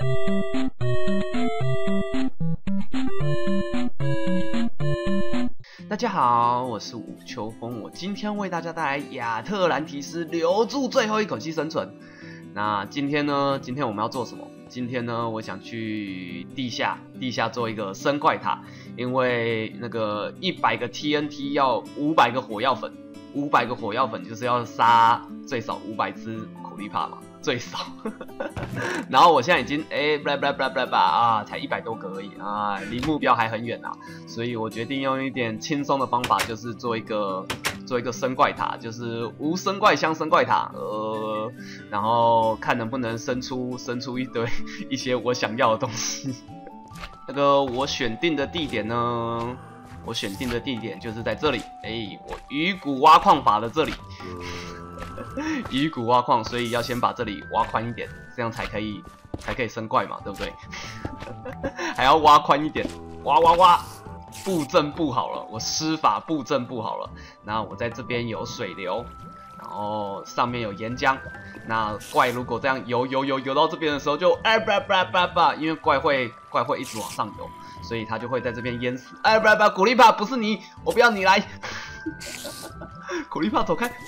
大家好，我是武秋风，我今天为大家带来亚特兰提斯留住最后一口气生存。那今天呢？今天我们要做什么？今天呢，我想去地下做一个生怪塔，因为那个100个 TNT 要500个火药粉，500个火药粉就是要杀最少500只苦力怕嘛，最少。然后我现在已经才100多个而已啊，离目标还很远啊，所以我决定用一点轻松的方法，就是做一个生怪塔，就是无生怪箱生怪塔，然后看能不能生出一些我想要的东西。那个我选定的地点呢？我选定的地点就是在这里，我鱼骨挖矿法的这里。鱼骨挖矿，所以要先把这里挖宽一点，这样才可以生怪嘛，对不对？还要挖宽一点，挖，布阵布好了，我施法布阵布好了。那我在这边有水流，然后上面有岩浆。那怪如果这样游到这边的时候就，因为怪会一直往上游，所以它就会在这边淹死。古力帕不是你，我不要你来。苦力怕走开！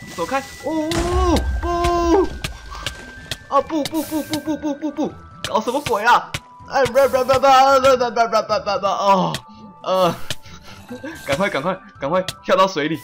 不！搞什么鬼啊！赶快跳到水里！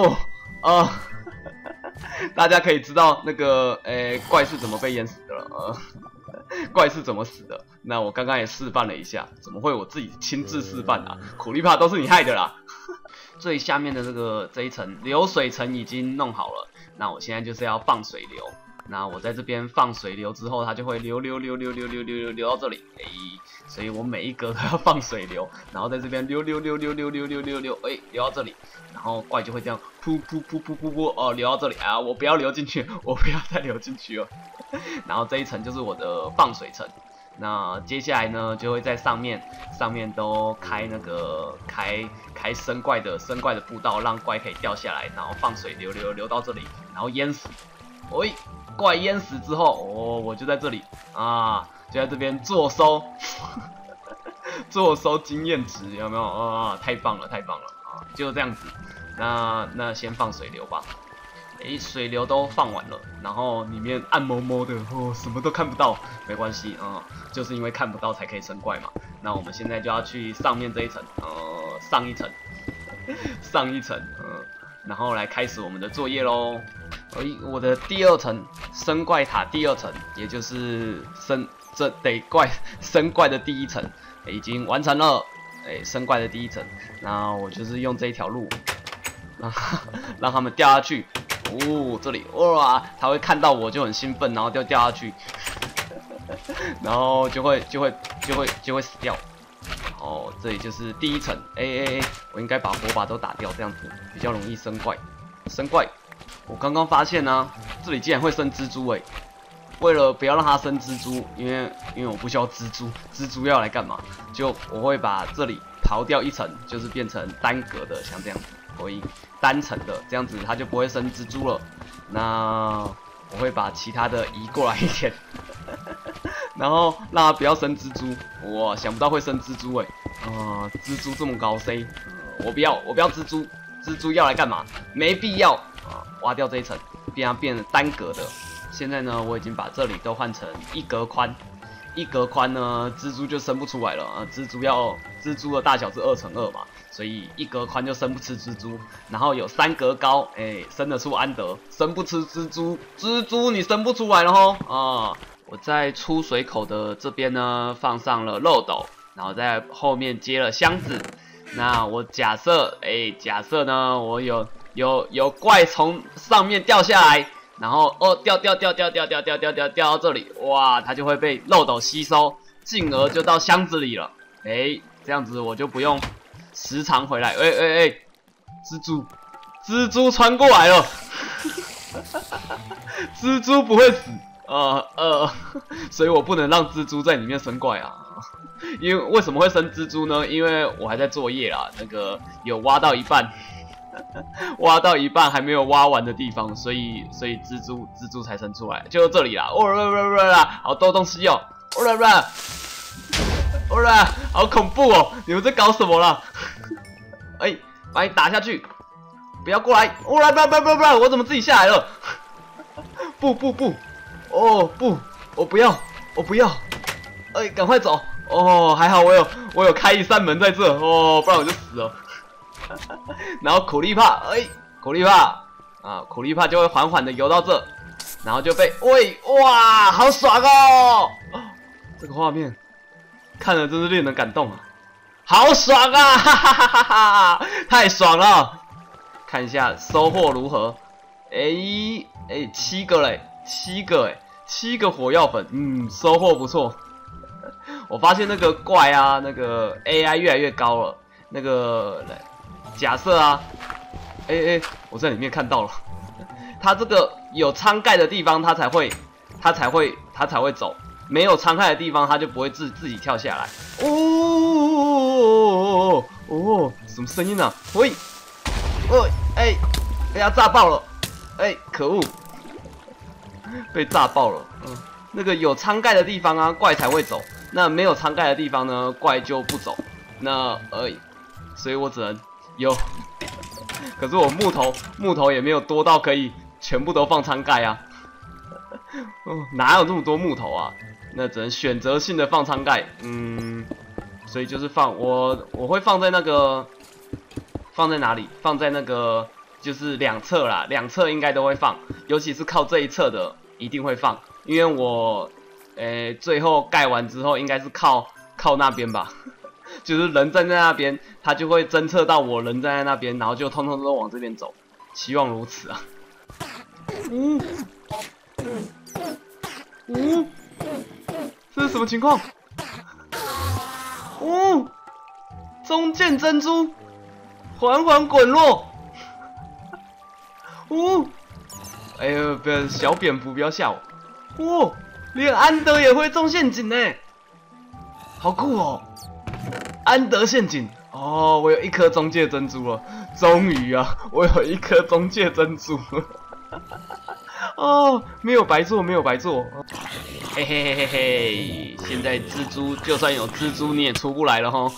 大家可以知道那个怪是怎么被淹死的了。怪是怎么死的？那我刚刚也示范了一下，怎么会我自己亲自示范啊？苦力怕都是你害的啦！最下面的这一层流水层已经弄好了，那我现在就是要放水流。那我在这边放水流之后，它就会流到这里，所以我每一格都要放水流，然后在这边流流到这里，然后怪就会这样噗流到这里啊！我不要流进去，我不要再流进去了。然后这一层就是我的放水层。那接下来呢，就会在上面都开开生怪的步道，让怪可以掉下来，然后放水流到这里，然后淹死。怪淹死之后，我就在这里啊，就在这边坐收，坐收经验值，有没有啊？太棒了啊！就这样子，那先放水流吧。水流都放完了，然后里面暗摸摸的，什么都看不到，没关系啊，就是因为看不到才可以生怪嘛。那我们现在就要去上面这一层，上一层，然后来开始我们的作业咯。我的第2层生怪塔第2层，也就是生怪的第1层，已经完成了。生怪的第1层，那我就是用这一条路，让他们掉下去。这里哇，他会看到我就很兴奋，然后就掉下去，然后就会死掉。这里就是第1层，我应该把火把都打掉，这样子比较容易生怪。我刚刚发现呢，这里竟然会生蜘蛛为了不要让它生蜘蛛，因为我不需要蜘蛛要来干嘛？就我会把这里刨掉1层，就是变成单格的，像这样子。单层的，这样子它就不会生蜘蛛了。那我会把其他的移过来一点，然后让它不要生蜘蛛。哇，想不到会生蜘蛛蜘蛛这么高 C，我不要蜘蛛要来干嘛？没必要啊！挖掉这一层，变成单格的。现在呢，我已经把这里都换成1格宽。1格宽呢，蜘蛛就生不出来了啊！蜘蛛的大小是2×2嘛，所以1格宽就生不吃蜘蛛。然后有3格高，生得出安德，生不吃蜘蛛你生不出来了吼啊！我在出水口的这边呢，放上了漏斗，然后在后面接了箱子。那我假设呢，我有怪从上面掉下来。然后掉到这里，哇，它就会被漏斗吸收，进而就到箱子里了。这样子我就不用时常回来。蜘蛛穿过来了，蜘蛛不会死，所以我不能让蜘蛛在里面生怪啊。因为为什么会生蜘蛛呢？因为我还在作业啦，那个有挖到一半。挖到一半还没有挖完的地方，所以蜘蛛才生出来，就这里啦。好多东西哦， 好恐怖哦！你们在搞什么啦？哎，把你打下去！不要过来！不，我怎么自己下来了？不，哦不，我不要！哎，赶快走！哦，还好我有开一扇门在这哦，不然我就死了。然后苦力怕，苦力怕就会缓缓的游到这，然后就被哇，好爽哦！这个画面看了真是令人感动啊，好爽啊！哈哈哈哈，太爽了！看一下收获如何？7个嘞，7个火药粉，收获不错。我发现那个怪啊，那个 AI 越来越高了。那个假设啊，我在里面看到了，它这个有舱盖的地方，它才会走；没有舱盖的地方，它就不会自己跳下来。什么声音啊？被它炸爆了！可恶，被炸爆了。那个有舱盖的地方啊，怪才会走。那没有舱盖的地方呢，怪就不走。所以我只能有。可是我木头也没有多到可以全部都放舱盖啊。哪有这么多木头啊？那只能选择性的放舱盖。所以就是我会放在那个，放在哪里？放在那个就是两侧啦，两侧应该都会放，尤其是靠这一侧的一定会放，因为我。最后盖完之后应该是靠那边吧，就是人站在那边，它就会侦测到我人站在那边，然后就通通都往这边走，希望如此啊。这是什么情况？中剑珍珠缓缓滚落。哎呦，不要小蝙蝠，不要吓我。连安德也会中陷阱呢，好酷哦！安德陷阱哦，我有一颗中介珍珠了，终于啊，我有一颗中介珍珠哦，没有白做，嘿，现在蜘蛛就算有蜘蛛你也出不来了吼，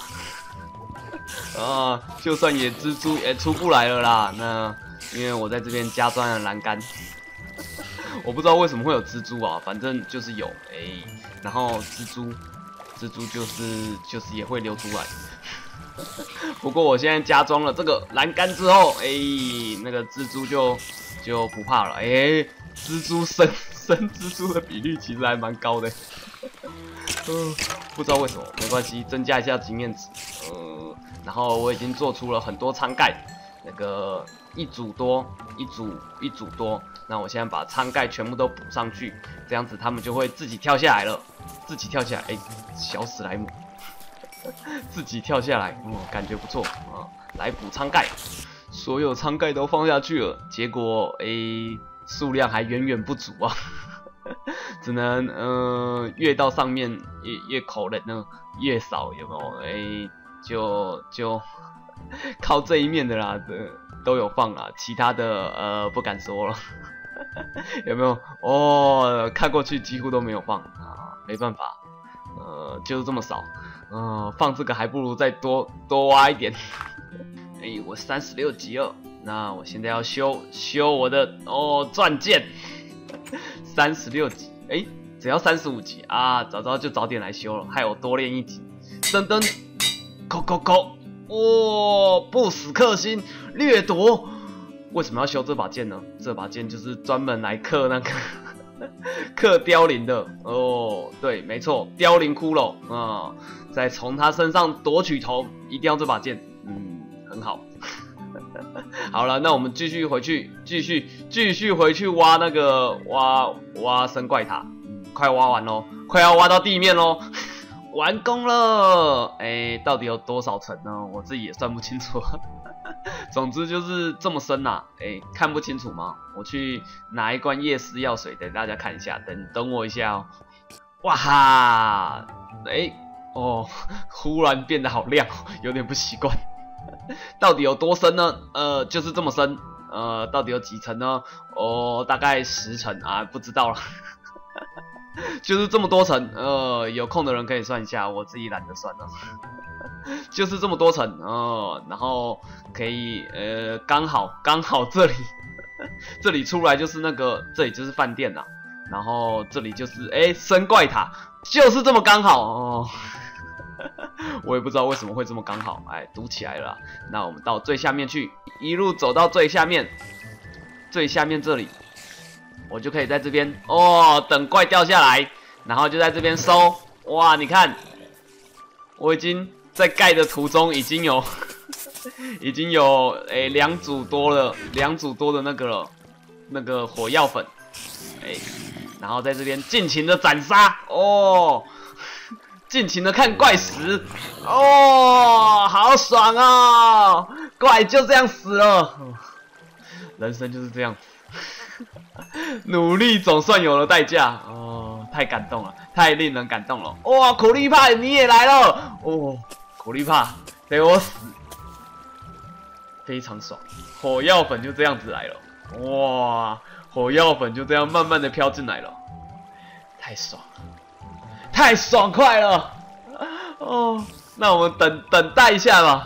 就算有蜘蛛也出不来了啦，那因为我在这边加装了栏杆。我不知道为什么会有蜘蛛啊，反正就是有然后蜘蛛就是也会流出来。不过我现在加装了这个栏杆之后，那个蜘蛛就不怕了。蜘蛛生蜘蛛的比率其实还蛮高的。不知道为什么，没关系，增加一下经验值。然后我已经做出了很多舱盖，那个一组多。那我现在把舱盖全部都补上去，这样子他们就会自己跳下来了。小史莱姆，自己跳下来，感觉不错啊。来补舱盖，所有舱盖都放下去了，结果数量还远远不足啊，只能越到上面越口人呢越少，有没有？就靠这一面的啦，都有放啦，其他的不敢说了。有没有？看过去几乎都没有放啊，没办法，就是这么少，放这个还不如再多挖一点。我36级了，那我现在要修我的钻剑，36级，只要35级啊，就早点来修了，害我多练1级。扣，不死克星掠夺。为什么要修这把剑呢？这把剑就是专门来克那个克凋零的对，没错，凋零骷髅再从他身上夺取头，一定要这把剑，很好。好了，那我们继续回去挖那个挖生怪塔，快挖完咯，快要挖到地面咯。完工了，到底有多少层呢？我自己也算不清楚。总之就是这么深呐，看不清楚吗？我去拿一罐夜视药水，等大家看一下，等我一下哦。哇哈，忽然变得好亮，有点不习惯。到底有多深呢？就是这么深。到底有几层呢？大概10层啊，不知道了。 就是这么多层，有空的人可以算一下，我自己懒得算了。就是这么多层，然后可以，刚好这里，这里出来就是那个，这里就是饭店啦，然后这里就是，生怪塔，就是这么刚好哦。我也不知道为什么会这么刚好，堵起来了啦。那我们到最下面去，一路走到最下面，最下面这里。我就可以在这边等怪掉下来，然后就在这边收。哇，你看，我已经在盖的途中已经有2组多的那个了，那个火药粉，然后在这边尽情的斩杀尽情的看怪死好爽啊！怪就这样死了，人生就是这样。努力总算有了代价太感动了，太令人感动了！哇，苦力怕你也来了苦力怕得我死，非常爽！火药粉就这样子来了，哇，火药粉就这样慢慢的飘进来了，太爽了，太爽快了！那我们等待一下吧。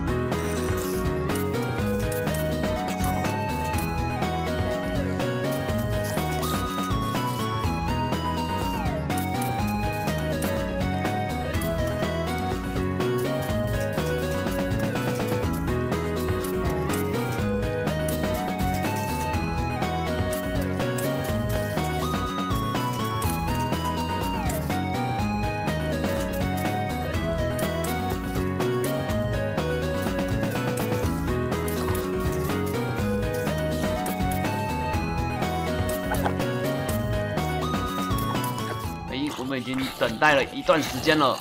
我们已经等待了一段时间了，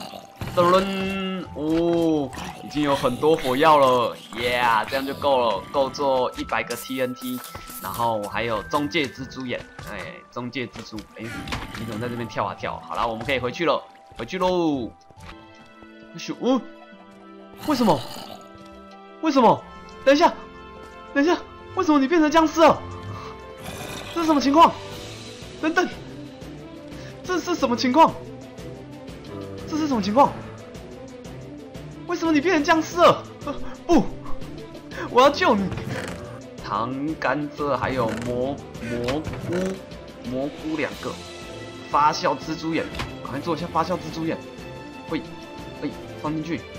已经有很多火药了，这样就够了，够做100个 TNT。然后我还有中介蜘蛛眼，中介蜘蛛，你怎么在这边跳啊跳？好啦，我们可以回去了，回去喽。为什么？为什么？等一下，为什么你变成僵尸了？这是什么情况？等等。这是什么情况？为什么你变成僵尸了？不，我要救你！糖甘蔗还有蘑菇2个，发酵蜘蛛眼，赶快做一下发酵蜘蛛眼。放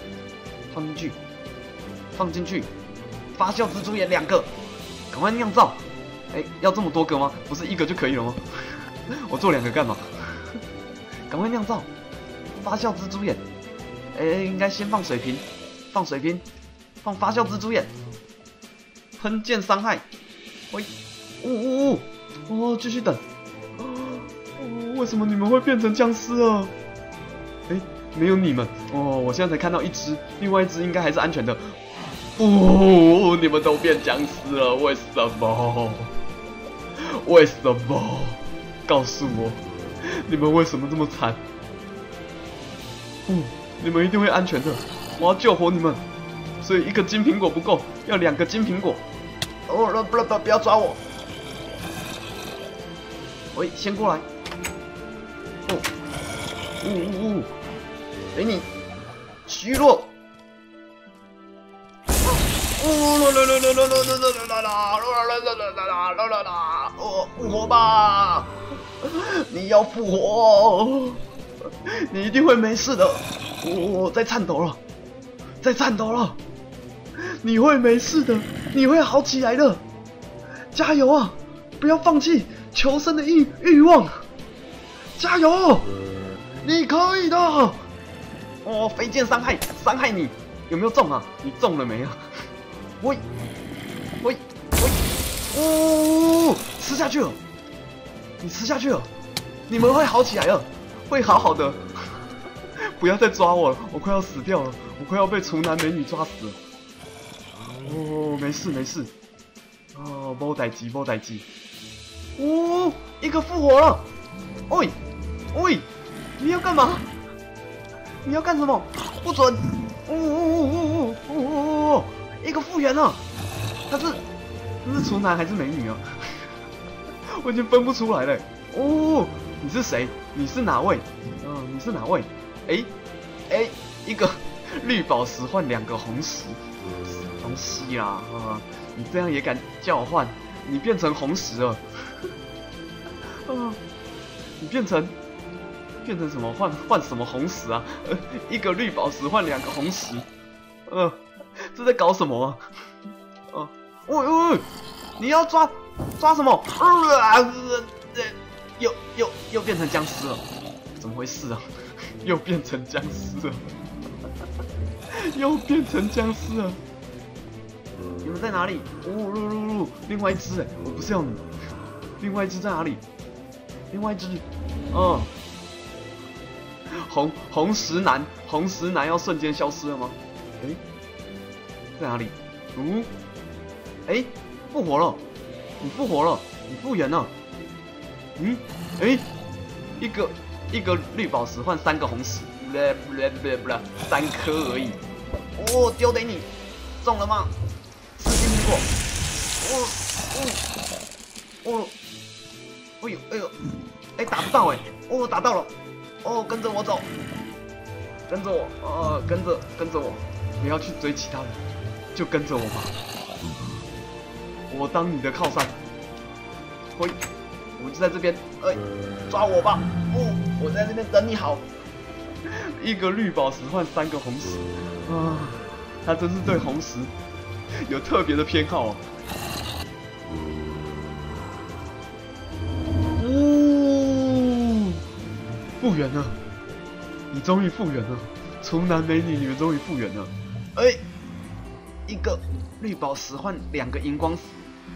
进去，发酵蜘蛛眼2个，赶快酿造。要这么多个吗？不是1个就可以了吗？我做2个干嘛？赶快酿造发酵蜘蛛眼，应该先放水瓶，放发酵蜘蛛眼，喷溅伤害，继续等。为什么你们会变成僵尸啊？没有你们我现在才看到1只，另外1只应该还是安全的。你们都变僵尸了，为什么？告诉我。你们为什么这么惨？你们一定会安全的，我要救活你们，所以1个金苹果不够，要2个金苹果。不要抓我！先过来。给你虚弱。复活吧！你要复活，你一定会没事的。在颤抖了，你会没事的，你会好起来的，加油啊！不要放弃求生的欲望，加油！你可以的。飞剑伤害你，有没有中啊？你中了没啊？吃下去了，你吃下去了，你们会好起来了，会好好的。不要再抓我了，我快要死掉了，我快要被厨男美女抓死了。没事。没代志。1个复活了。你要干嘛？你要干什么？不准！一个复原了，他是厨男还是美女啊？我已经分不出来了。 你是谁？你是哪位？你是哪位？一个绿宝石换2个红石，东西啦你这样也敢叫我换？你变成红石了，你变成什么？换什么红石啊？一个绿宝石换2个红石，这在搞什么啊？你要抓什么？又变成僵尸了，怎么回事啊？又变成僵尸了，又变成僵尸了！你们在哪里？另外一只我不是要你，另外一只在哪里？另外一只，红石男要瞬间消失了吗？在哪里？复活了！你复活了！你复原了！一个绿宝石换3个红石，3颗而已。丢给你，中了吗？吃金苹果。打不到打到了。跟着我走，跟着我，跟着我，不要去追其他人，就跟着我吧。我当你的靠山。我就在这边，抓我吧！我在这边等你好。一个绿宝石换3个红石他真是对红石有特别的偏好复原了，你终于复原了，厨男美女，你们终于复原了。一个绿宝石换2个荧光石，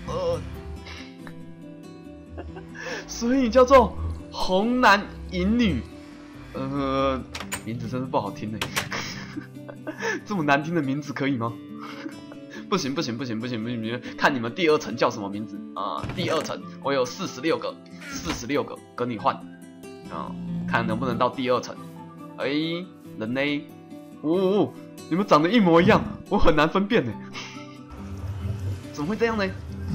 所以你叫做红男银女，名字真是不好听这么难听的名字可以吗？不行，看你们第2层叫什么名字第2层我有46个跟你换看能不能到第2层。人呢？你们长得一模一样，我很难分辨怎么会这样呢？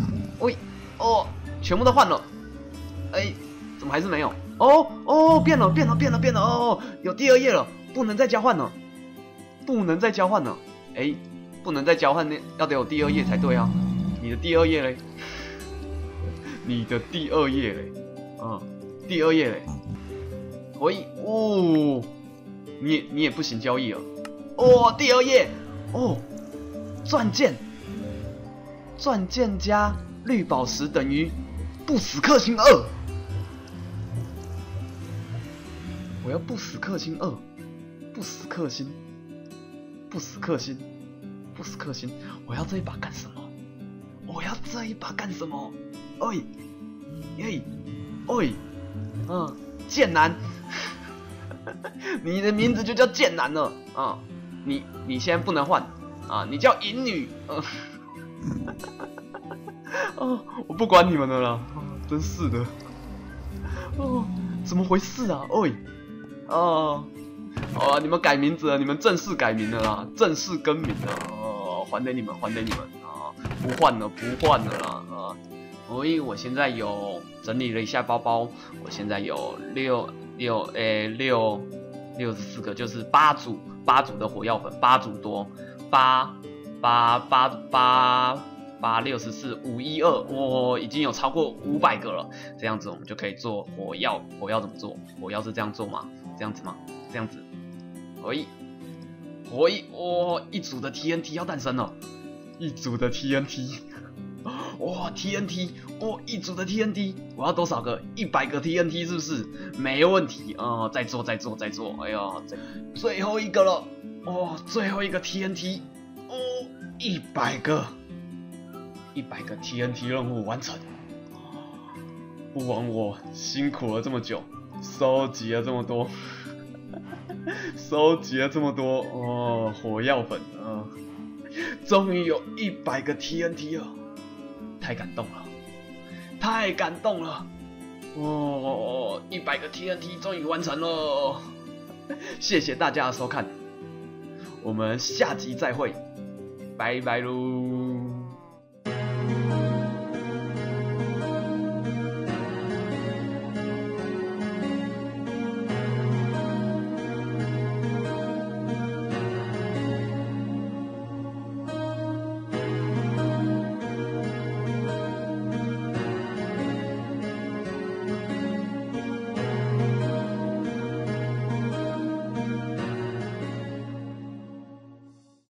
全部都换了。怎么还是没有？变了！有第2页了，不能再交换了。不能再交换，要得有第2页才对啊。你的第2页嘞？第2页嘞？你也不行交易了。第2页钻剑加绿宝石等于不死氪星2。我要不死氪星2，不死氪星，我要这一把干什么？剑男，你的名字就叫剑男了你现在不能换你叫银女我不管你们了啦，真是的怎么回事啊？你们改名字了，你们正式改名了啦，正式更名了还给你们不换了啦我现在有整理了一下包包，我现在有64个，就是8组的火药粉，8组多，864，512，已经有超过500个了。这样子我们就可以做火药。火药怎么做？火药是这样做吗？这样子吗？这样子。一组的 TNT 要诞生了，一组的 TNT。TNT， 一组的 TNT， 我要多少个？100个 TNT 是不是？没问题再做。最后一个了，最后一个 TNT， 100个TNT 任务完成。不枉我辛苦了这么久，收集了这么多火药粉终于有100个 TNT 了。太感动了！100个 TNT 终于完成了，谢谢大家的收看，我们下集再会，拜拜喽。